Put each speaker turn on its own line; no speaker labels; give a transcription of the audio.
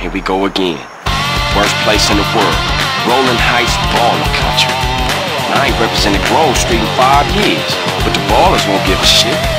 Here we go again. Worst place in the world. Rolling Heights baller country. I ain't represented Grove Street in 5 years, but the ballers won't give a shit.